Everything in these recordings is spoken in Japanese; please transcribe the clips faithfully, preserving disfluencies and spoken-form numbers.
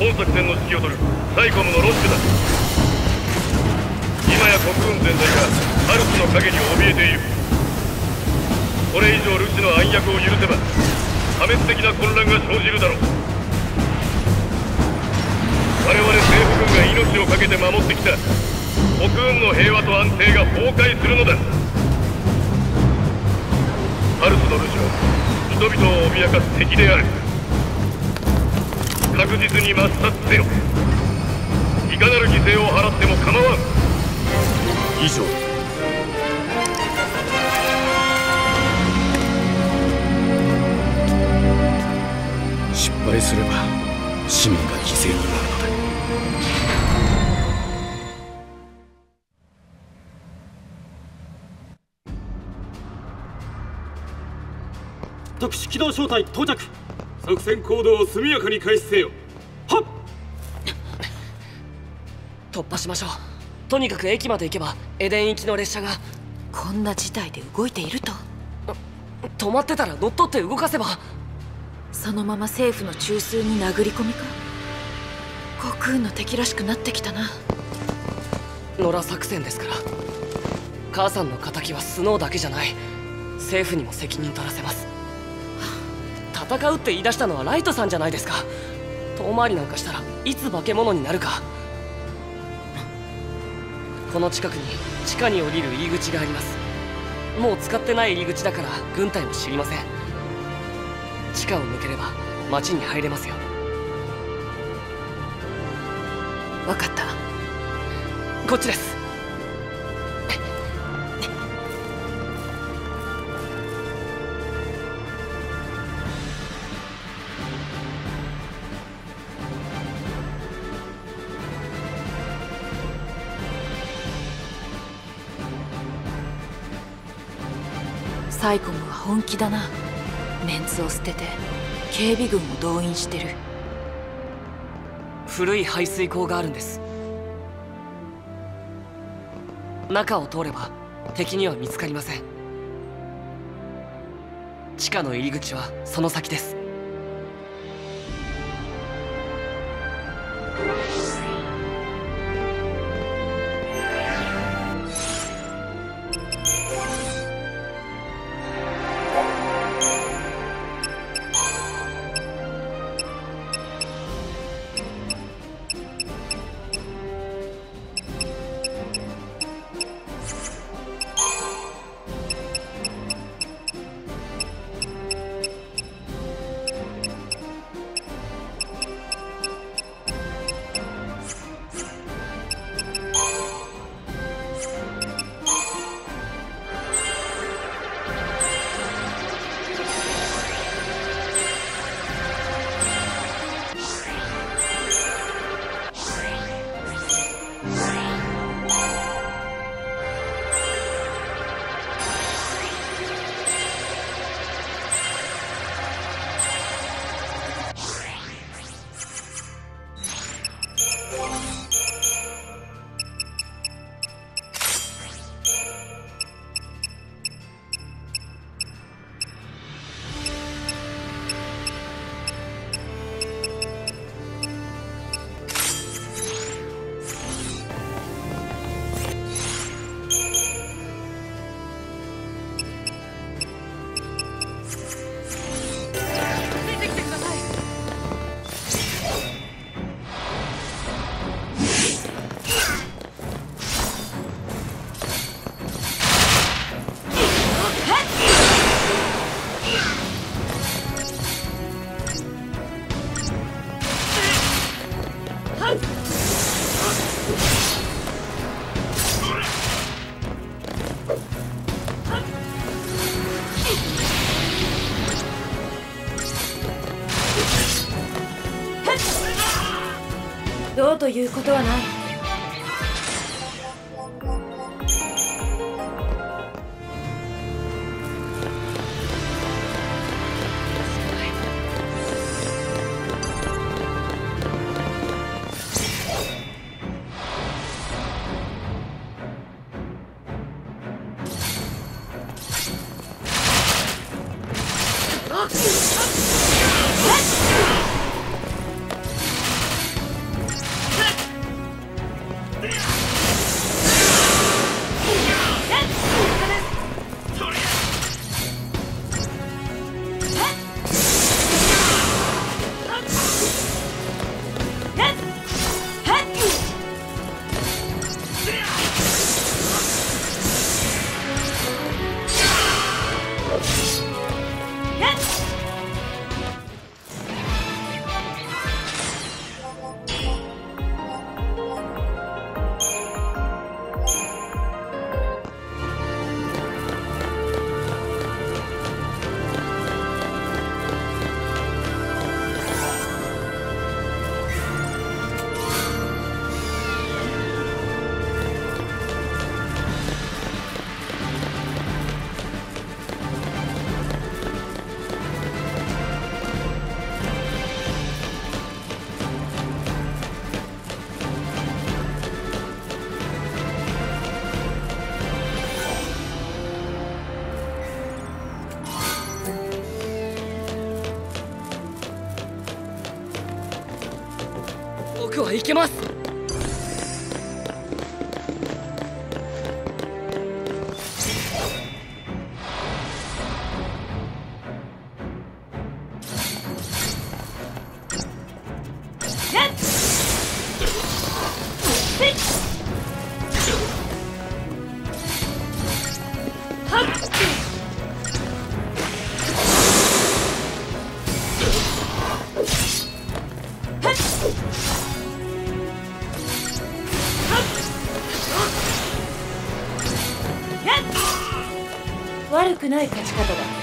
本作戦の指揮を執るサイコムのロックだ。今や国軍全体がハルスの影に怯えている。これ以上ルシの暗躍を許せば破滅的な混乱が生じるだろう。我々政府軍が命を懸けて守ってきた国軍の平和と安定が崩壊するのだ。ハルスのルシは人々を脅かす敵である。確実に抹殺せよ。いかなる犠牲を払っても構わん。 以上。失敗すれば市民が犠牲になるのだ。 特殊機動小隊到着。作戦行動を速やかに開始せよ。はっ。 突破しましょう。とにかく駅まで行けばエデン行きの列車が。 こんな事態で動いていると。 止まってたら乗っ取って動かせば。 そのまま政府の中枢に殴り込みか。国軍の敵らしくなってきたな。 野良作戦ですから。母さんの敵はスノーだけじゃない。政府にも責任取らせます。戦うって言い出したのはライトさんじゃないですか。遠回りなんかしたらいつ化け物になるか。この近くに地下に降りる入り口があります。もう使ってない入り口だから軍隊も知りません。地下を抜ければ町に入れますよ。 分かった。 こっちです。 サイコムは本気だな。メンツを捨てて警備軍を動員してる。 古い排水溝があるんです。中を通れば敵には見つかりません。地下の入り口はその先です。 どうということはない。 僕はいけます。 悪くない勝ち方だ。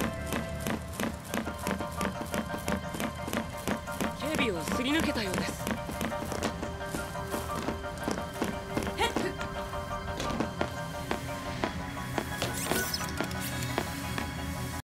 警備をすり抜けたようです。